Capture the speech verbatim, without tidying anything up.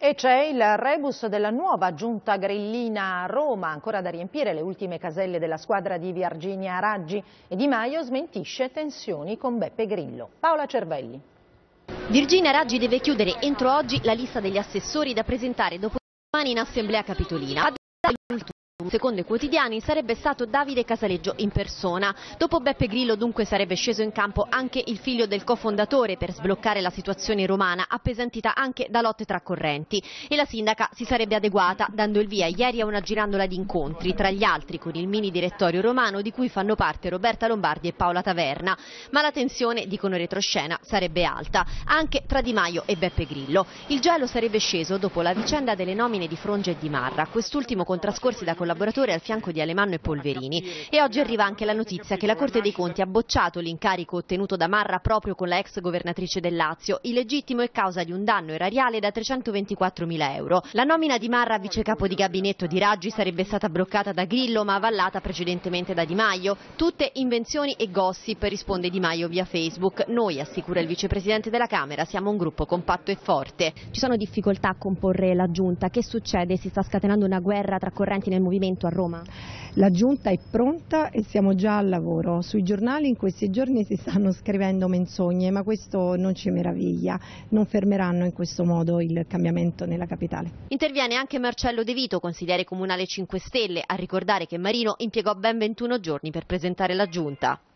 E c'è il rebus della nuova giunta grillina a Roma, ancora da riempire le ultime caselle della squadra di Virginia Raggi, e Di Maio smentisce tensioni con Beppe Grillo. Paola Cervelli. Virginia Raggi deve chiudere entro oggi la lista degli assessori da presentare dopodomani in Assemblea Capitolina. Secondo i quotidiani sarebbe stato Davide Casaleggio in persona. Dopo Beppe Grillo dunque sarebbe sceso in campo anche il figlio del cofondatore per sbloccare la situazione romana, appesantita anche da lotte tra correnti, e la sindaca si sarebbe adeguata dando il via ieri a una girandola di incontri, tra gli altri con il mini direttorio romano di cui fanno parte Roberta Lombardi e Paola Taverna. Ma la tensione, dicono retroscena, sarebbe alta anche tra Di Maio e Beppe Grillo. Il gelo sarebbe sceso dopo la vicenda delle nomine di Frongia e Di Marra, quest'ultimo con trascorsi da collaborazione collaboratore al fianco di Alemanno e Polverini. E oggi arriva anche la notizia che la Corte dei Conti ha bocciato l'incarico ottenuto da Marra proprio con la ex governatrice del Lazio, illegittimo e causa di un danno erariale da trecentoventiquattromila euro. La nomina di Marra a vice capo di gabinetto di Raggi sarebbe stata bloccata da Grillo ma avallata precedentemente da Di Maio. Tutte invenzioni e gossip, risponde Di Maio via Facebook. Noi, assicura il vicepresidente della Camera, siamo un gruppo compatto e forte. Ci sono difficoltà a comporre la giunta? Che succede? Si sta scatenando una guerra tra correnti nel movimento a Roma? La giunta è pronta e siamo già al lavoro. Sui giornali in questi giorni si stanno scrivendo menzogne, ma questo non ci meraviglia. Non fermeranno in questo modo il cambiamento nella capitale. Interviene anche Marcello De Vito, consigliere comunale cinque Stelle, a ricordare che Marino impiegò ben ventuno giorni per presentare la giunta.